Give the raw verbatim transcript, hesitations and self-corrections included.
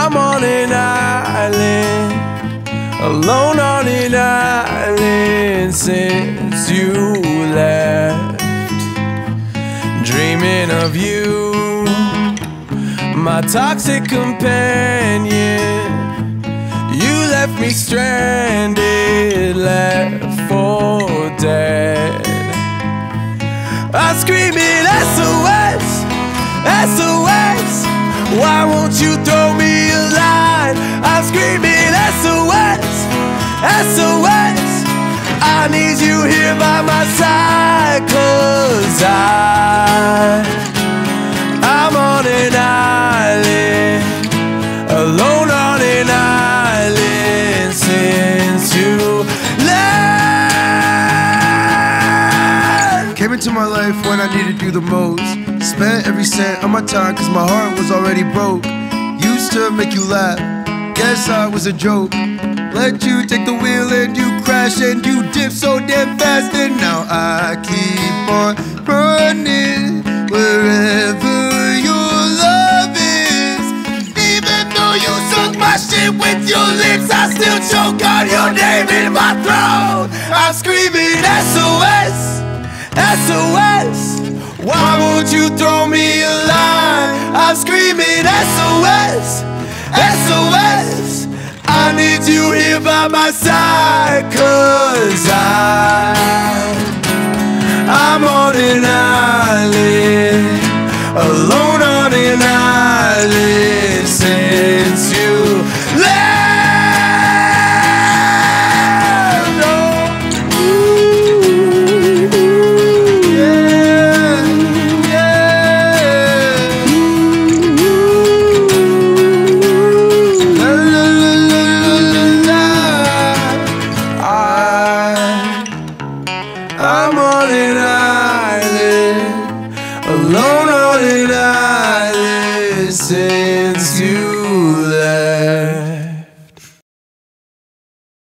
I'm on an island, alone on an island since you left. Dreaming of you, my toxic companion. You left me stranded, left for dead. I'm screaming S O S, S O S. Why won't you throw me a line? I'm screaming S O S, S O S. I need you here by my side, 'cause I, I'm on an island, alone on an island since you left. Came into my life when I needed you the most. Spent every cent of my time cause my heart was already broke. Used to make you laugh, guess I was a joke. Let you take the wheel and you crash and you dip so damn fast. And now I keep on running wherever your love is. Even though you suck my shit with your lips, I still choke on your name in my throat. I'm screaming S O S, S O S. Why won't you throw me a line? I'm screaming S O S, S O S. I need you here by my side, 'cause I, I'm on an island, alone on an island since you left. I'm on an island.